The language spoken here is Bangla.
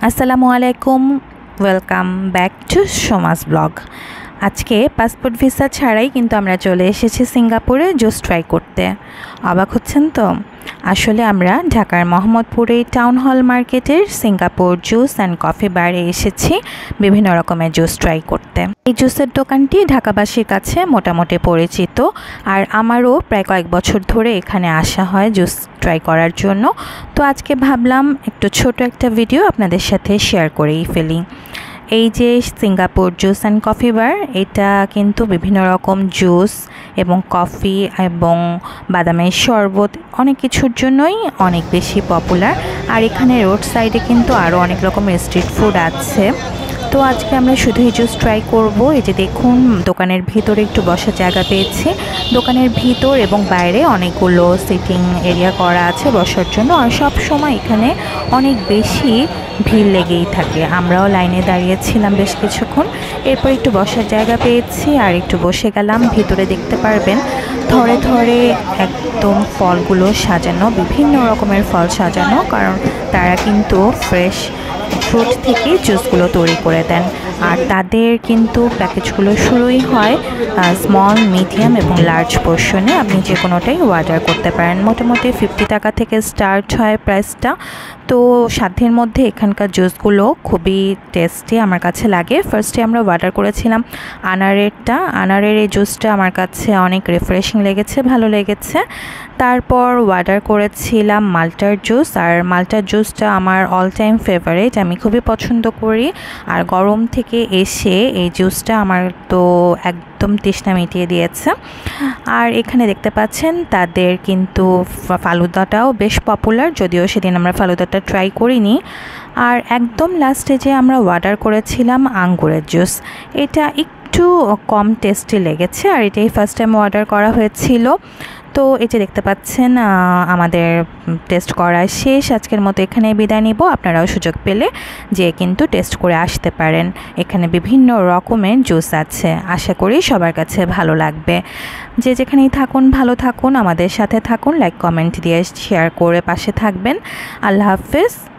আসসালামু আলাইকুম, welcome back to Somas blog. আজকে পাসপোর্ট ভিসা ছাড়াই কিন্তু আমরা চলে এসেছি সিঙ্গাপুরে জুস ট্রাই করতে। অবাক হচ্ছেন তো? আসলে আমরা ঢাকার মোহাম্মদপুরে টাউন হল মার্কেটের সিঙ্গাপুর জুস অ্যান্ড কফি বারে এসেছি বিভিন্ন রকমের জুস ট্রাই করতে। এই জুসের দোকানটি ঢাকাবাসীর কাছে মোটামুটি পরিচিত, আর আমারও প্রায় কয়েক বছর ধরে এখানে আসা হয় জুস ট্রাই করার জন্য। তো আজকে ভাবলাম একটু ছোট একটা ভিডিও আপনাদের সাথে শেয়ার করেই ফেলি। এই যে Singapore juice and coffee bar, এটা কিন্তু বিভিন্ন রকম জুস এবং কফি এবং বাদামের শরবত অনেক কিছুর জন্যই অনেক বেশি পপুলার। আর এখানে রোড সাইডে কিন্তু আরও অনেক রকমের স্ট্রিট ফুড আছে। তো আজকে আমরা শুধুই জুস ট্রাই করব। এই যে দেখুন, দোকানের ভিতরে একটু বসার জায়গা পেয়েছি। দোকানের ভিতর এবং বাইরে অনেকগুলো সিটিং এরিয়া করা আছে বসার জন্য, আর সব সময় এখানে অনেক বেশি ভিড় লেগেই থাকে। আমরাও লাইনে দাঁড়িয়েছিলাম বেশ কিছুক্ষণ, এরপর একটু বসার জায়গা পেয়েছি আর একটু বসে গেলাম। ভিতরে দেখতে পারবেন ধরে ধরে একদম ফলগুলো সাজানো, বিভিন্ন রকমের ফল সাজানো, কারণ তারা কিন্তু ফ্রেশ ফ্রুট থেকে জুসগুলো তৈরি করে দেন। আর তাদের কিন্তু প্যাকেজগুলো শুরুই হয় স্মল, মিডিয়াম এবং লার্জ পোর্শনে। আপনি যে কোনোটাই অর্ডার করতে পারেন। মোটামুটি 50 টাকা থেকে স্টার্ট হয় প্রাইসটা। তো সাধ্যের মধ্যে এখানকার জুসগুলো খুবই টেস্টি আমার কাছে লাগে। ফার্স্টে আমরা অর্ডার করেছিলাম আনারের এই জুসটা আমার কাছে অনেক রিফ্রেশিং লেগেছে, ভালো লেগেছে। তারপর অর্ডার করেছিলাম মাল্টার জুস, আর মাল্টার জুসটা আমার অল টাইম ফেভারিট, আমি খুবই পছন্দ করি। আর গরম থেকে এসে এই জুসটা আমার তো একদম তৃষ্ণা মিটিয়ে দিয়েছে। আর এখানে দেখতে পাচ্ছেন তাদের কিন্তু ফালুদাটাও বেশ পপুলার, যদিও সেদিন আমরা ফালুদাটা ট্রাই করিনি। আর একদম লাস্টে যে আমরা অর্ডার করেছিলাম আঙ্গুরের জুস, এটা একটু কম টেস্টি লেগেছে, আর এটাই ফার্স্ট টাইম অর্ডার করা হয়েছিল। তো এই যে দেখতে পাচ্ছেন আমাদের টেস্ট করা শেষ। আজকের মতো এখানে বিদায় নিব। আপনারাও সুযোগ পেলে যে কিন্তু টেস্ট করে আসতে পারেন। এখানে বিভিন্ন রকমের জুস আছে, আশা করি সবার কাছে ভালো লাগবে। যে যেখানেই থাকুন ভালো থাকুন, আমাদের সাথে থাকুন, লাইক কমেন্ট দিয়ে শেয়ার করে পাশে থাকবেন। আল্লাহ হাফেজ।